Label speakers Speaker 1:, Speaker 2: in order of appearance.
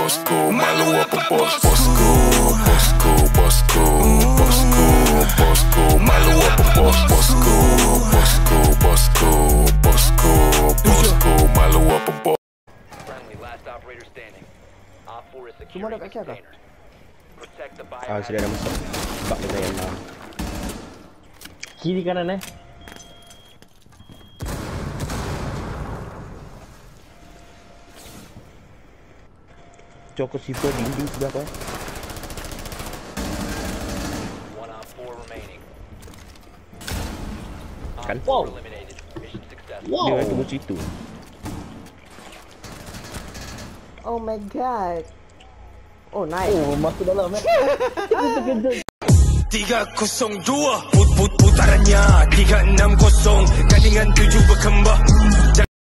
Speaker 1: bosku, malu apa bos, bosku, bosku, bosku, bosku, bosku, malu apa bos, bosku, bosku, bosku, bosku, bosku, malu apa bos.
Speaker 2: Semua dah kat siapa?
Speaker 3: Sudah dah masuk. Sebab kita yang
Speaker 2: Kiri kanan
Speaker 3: Cokok sipur dinding sebelah kau. Kan?
Speaker 2: Wow. Wow.
Speaker 3: Dia tunggu situ.
Speaker 2: Oh my god. Oh nice.
Speaker 3: Oh, masuk dalam
Speaker 2: Terkejut.
Speaker 4: 302 putarannya 360 gandingan 7 berkembang.